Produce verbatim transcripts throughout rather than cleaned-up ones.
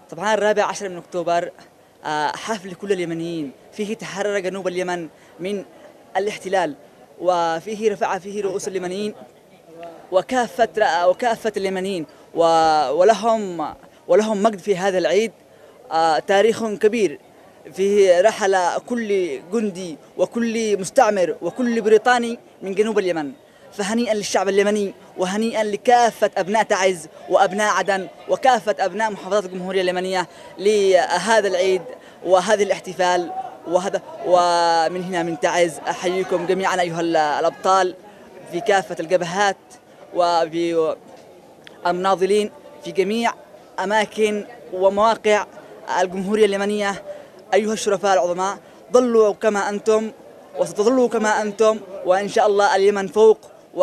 طبعا الرابع عشر من أكتوبر حفل لكل اليمنيين، فيه تحرر جنوب اليمن من الاحتلال، وفيه رفع فيه رؤوس اليمنيين وكافة وكافة اليمنيين، ولهم ولهم مجد في هذا العيد. تاريخ كبير فيه رحل كل جندي وكل مستعمر وكل بريطاني من جنوب اليمن، فهنيئا للشعب اليمني وهنيئا لكافة أبناء تعز وأبناء عدن وكافة أبناء محافظات الجمهورية اليمنية لهذا العيد وهذا الاحتفال. وهذا ومن هنا من تعز أحييكم جميعا أيها الأبطال في كافة الجبهات وفي المناضلين في جميع أماكن ومواقع الجمهورية اليمنية. أيها الشرفاء العظماء، ظلوا كما أنتم وستظلوا كما أنتم، وإن شاء الله اليمن فوق،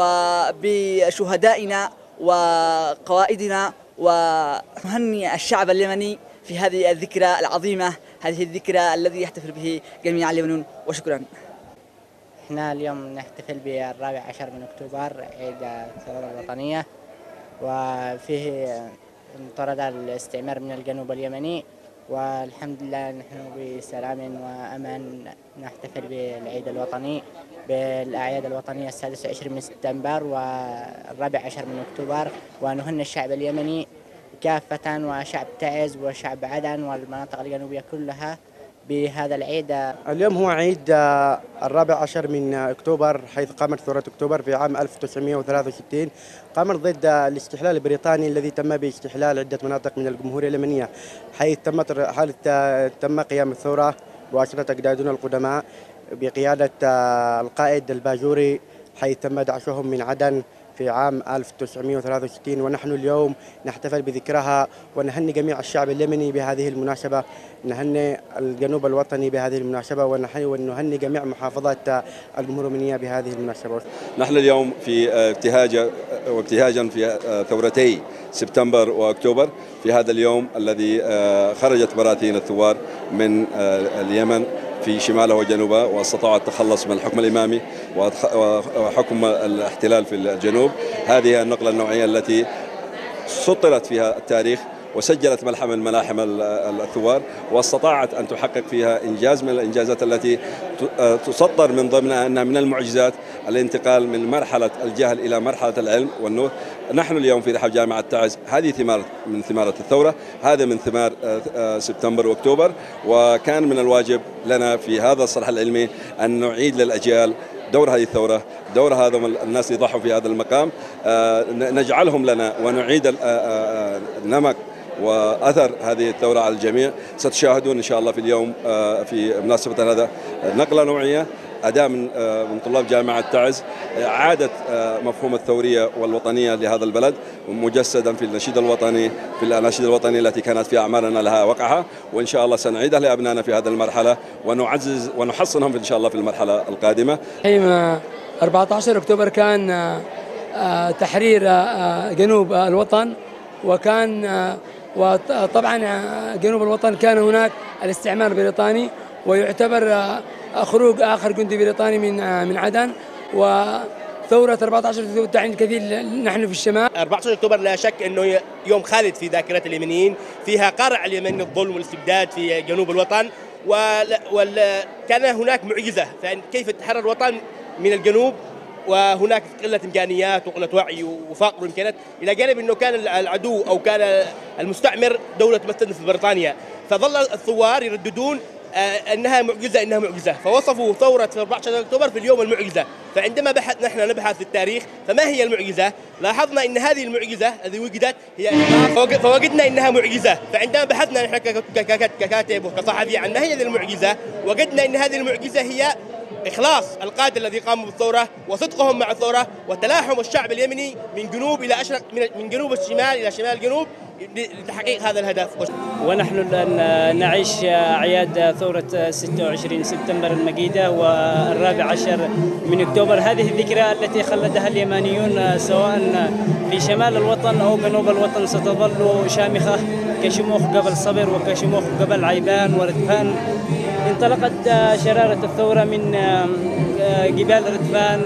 وبشهدائنا وقوائدنا، ونهنئ الشعب اليمني في هذه الذكرى العظيمة، هذه الذكرى الذي يحتفل به جميع اليمنيون. وشكرا. احنا اليوم نحتفل بالرابع عشر من أكتوبر، عيد الثورة الوطنية، وفيه انطرد الاستعمار من الجنوب اليمني، والحمد لله نحن بسلام وأمان نحتفل بالعيد الوطني بالأعياد الوطنية السادس والعشرين من سبتمبر والرابع عشر من أكتوبر، ونهنئ الشعب اليمني كافة وشعب تعز وشعب عدن والمناطق الجنوبية كلها بهذا العيد. اليوم هو عيد الرابع عشر من أكتوبر، حيث قامت ثورة أكتوبر في عام ألف وتسعمئة وثلاثة وستين، قامت ضد الاستحلال البريطاني الذي تم باستحلال عدة مناطق من الجمهورية اليمنية، حيث تمت حالة تم قيام الثورة بواسطة أجدادنا القدماء بقيادة القائد الباجوري، حيث تم دعشهم من عدن في عام ألف وتسعمئة وثلاثة وستين، ونحن اليوم نحتفل بذكرها ونهني جميع الشعب اليمني بهذه المناسبة، نهني الجنوب الوطني بهذه المناسبة، ونهني جميع محافظات الجمهورية اليمنية بهذه المناسبة. نحن اليوم في ابتهاج وابتهاجا في ثورتي سبتمبر وأكتوبر، في هذا اليوم الذي خرجت براثين الثوار من اليمن في شماله وجنوبه، واستطاعوا التخلص من الحكم الإمامي وحكم الاحتلال في الجنوب. هذه النقلة النوعية التي سطرت فيها التاريخ وسجلت ملحم من ملاحم الثوار، واستطاعت أن تحقق فيها إنجاز من الإنجازات التي تسطر من ضمنها أنها من المعجزات الانتقال من مرحلة الجهل إلى مرحلة العلم والنور. نحن اليوم في رحاب جامعة تعز، هذه ثمار من ثمار الثورة، هذا من ثمار سبتمبر وأكتوبر، وكان من الواجب لنا في هذا الصرح العلمي أن نعيد للأجيال دور هذه الثورة، دور هذا الناس اللي ضحوا في هذا المقام، نجعلهم لنا ونعيد النمق وأثر هذه الثورة على الجميع. ستشاهدون إن شاء الله في اليوم في مناسبة هذا نقلة نوعية، أداء من من طلاب جامعة تعز، إعادة مفهوم الثورية والوطنية لهذا البلد مجسدا في النشيد الوطني، في الأناشيد الوطنية التي كانت في أعمارنا لها وقعها، وإن شاء الله سنعيدها لأبنائنا في هذه المرحلة ونعزز ونحصنهم إن شاء الله في المرحلة القادمة. أربعة عشر أكتوبر كان تحرير جنوب الوطن، وكان وطبعا جنوب الوطن كان هناك الاستعمار البريطاني، ويعتبر خروج آخر جندي بريطاني من من عدن. وثورة أربعة عشر أكتوبر تعني الكثير نحن في الشمال. أربعة عشر أكتوبر لا شك أنه يوم خالد في ذاكرة اليمنيين، فيها قرع اليمن الظلم والاستبداد في جنوب الوطن، وكان هناك معجزة، فكيف تحرر الوطن من الجنوب وهناك قلة إمكانيات وقلة وعي وفقر إمكانيات، إلى جانب أنه كان العدو أو كان المستعمر دولة تمثل في بريطانيا، فظل الثوار يرددون انها معجزه انها معجزه، فوصفوا ثوره أربعة عشر أكتوبر في اليوم المعجزه. فعندما بحث نحن نبحث في التاريخ فما هي المعجزه؟ لاحظنا ان هذه المعجزه التي وجدت هي فوجدنا انها معجزه. فعندما بحثنا نحن ككاتب وكصحفي عن ما هي هذه المعجزه، وجدنا ان هذه المعجزه هي إخلاص القادة الذي قاموا بالثورة وصدقهم مع الثورة وتلاحم الشعب اليمني من جنوب إلى أشرق، من جنوب الشمال إلى شمال الجنوب لتحقيق هذا الهدف. ونحن الآن نعيش أعياد ثورة ستة وعشرين سبتمبر المجيدة والرابع عشر من أكتوبر، هذه الذكرى التي خلدها اليمنيون سواء في شمال الوطن أو جنوب الوطن ستظل شامخة كشموخ قبل صبر وكشموخ قبل عيبان وردفان. انطلقت شرارة الثورة من جبال ردفان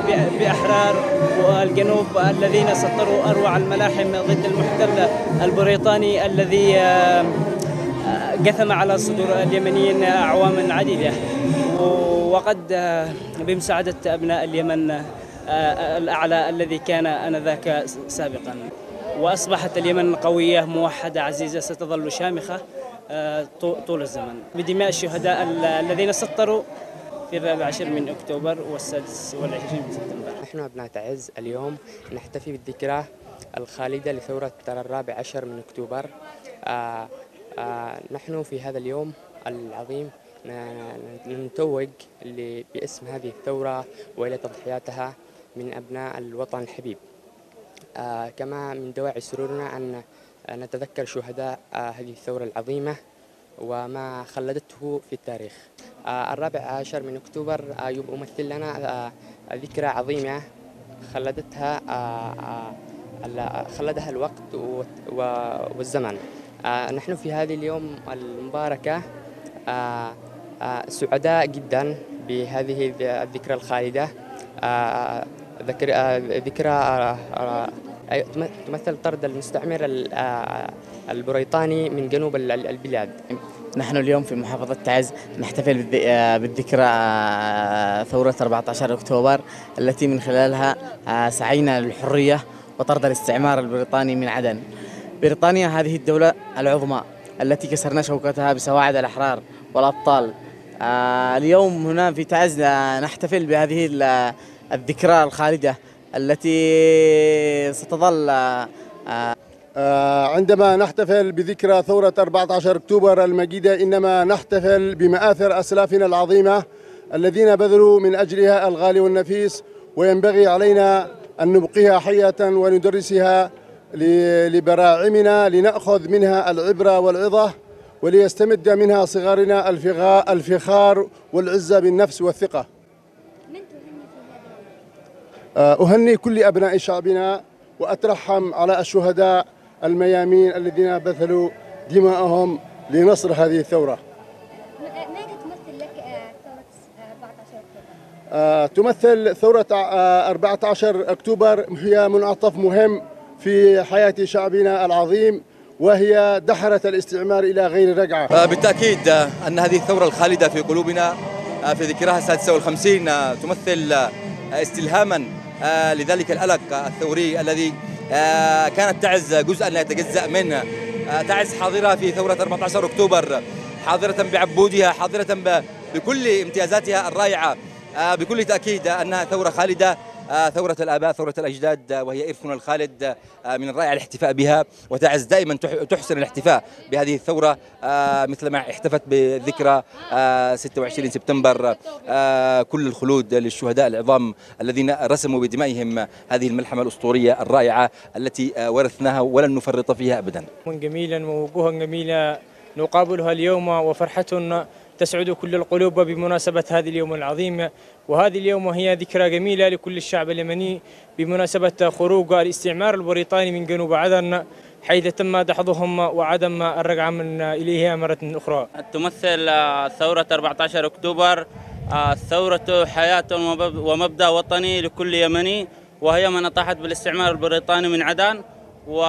بأحرار والجنوب الذين سطروا أروع الملاحم ضد المحتل البريطاني الذي جثم على صدور اليمنيين أعواما عديدة، وقد بمساعدة أبناء اليمن الأعلى الذي كان آنذاك سابقا. وأصبحت اليمن قوية موحدة عزيزة ستظل شامخة طول الزمن بدماء الشهداء الذين سطروا في الرابع عشر من أكتوبر والسادس والعشرين من سبتمبر. نحن أبناء تعز اليوم نحتفي بالذكرى الخالدة لثورة الرابع عشر من أكتوبر. آآ آآ نحن في هذا اليوم العظيم نتوج باسم هذه الثورة وإلى تضحياتها من أبناء الوطن الحبيب. كما من دواعي سرورنا أن نتذكر شهداء هذه الثورة العظيمة وما خلدته في التاريخ. الرابع عشر من أكتوبر يمثل لنا ذكرى عظيمة خلدتها خلدها الوقت والزمن. نحن في هذه اليوم المباركة سعداء جدا بهذه الذكرى الخالدة، ذكرى تمثل طرد المستعمر البريطاني من جنوب البلاد. نحن اليوم في محافظة تعز نحتفل بالذكرى ثورة أربعة عشر أكتوبر التي من خلالها سعينا للحرية وطرد الاستعمار البريطاني من عدن. بريطانيا هذه الدولة العظمى التي كسرنا شوكتها بسواعد الأحرار والأبطال. اليوم هنا في تعز نحتفل بهذه الذكرى الخالدة التي ستظل. عندما نحتفل بذكرى ثورة أربعة عشر أكتوبر المجيدة إنما نحتفل بمآثر أسلافنا العظيمة الذين بذلوا من أجلها الغالي والنفيس، وينبغي علينا أن نبقيها حية وندرسها لبراعمنا لنأخذ منها العبرة والعظة وليستمد منها صغارنا الفخار والعزة بالنفس والثقة. أهني كل أبناء شعبنا وأترحم على الشهداء الميامين الذين بذلوا دماءهم لنصر هذه الثورة. ماذا تمثل لك ثورة أربعة عشر أكتوبر؟ تمثل ثورة أربعة عشر أكتوبر هي منعطف مهم في حياة شعبنا العظيم، وهي دحرة الاستعمار إلى غير رجعة. بالتأكيد أن هذه الثورة الخالدة في قلوبنا في ذكرها السادسة والخمسين تمثل استلهاما لذلك الألق الثوري الذي كانت تعز جزءا لا يتجزأ منه. تعز حاضرة في ثورة أربعة عشر أكتوبر، حاضرة بعبودها، حاضرة بكل امتيازاتها الرائعة. بكل تأكيد أنها ثورة خالدة، ثورة الآباء، ثورة الأجداد، وهي إرثنا الخالد. من الرائع الاحتفاء بها، وتعز دائما تحسن الاحتفاء بهذه الثورة مثلما احتفت بذكرى ستة وعشرين سبتمبر. كل الخلود للشهداء العظام الذين رسموا بدمائهم هذه الملحمة الأسطورية الرائعة التي ورثناها ولن نفرط فيها أبدا. جميلا ووجوها جميلة نقابلها اليوم، وفرحة تسعد كل القلوب بمناسبة هذه اليوم العظيم. وهذه اليوم هي ذكرى جميلة لكل الشعب اليمني بمناسبة خروج الاستعمار البريطاني من جنوب عدن، حيث تم دحضهم وعدم الرجعة من إليها مرة أخرى. تمثل ثورة أربعة عشر أكتوبر ثورة حياة ومبدأ وطني لكل يمني، وهي من أطاحت بالاستعمار البريطاني من عدن. و...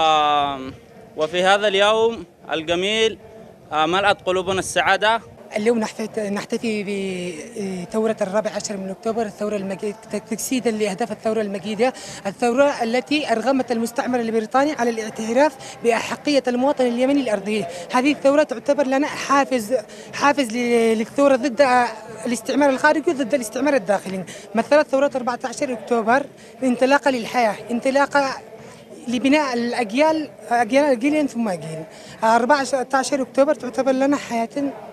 وفي هذا اليوم الجميل ملأت قلوبنا السعادة. اليوم نحتفي بثورة الرابع عشر من أكتوبر، الثورة المجيدة تجسيدا لأهداف الثورة المجيدة، الثورة التي أرغمت المستعمر البريطاني على الاعتراف بأحقية المواطن اليمني لأرضه. هذه الثورة تعتبر لنا حافز حافز للثورة ضد الاستعمار الخارجي وضد الاستعمار الداخلي. مثلت ثورة أربعة عشر أكتوبر انطلاقة للحياة، انطلاقة لبناء الأجيال، أجيال جيل ثم جيل. أربعة عشر أكتوبر تعتبر لنا حياة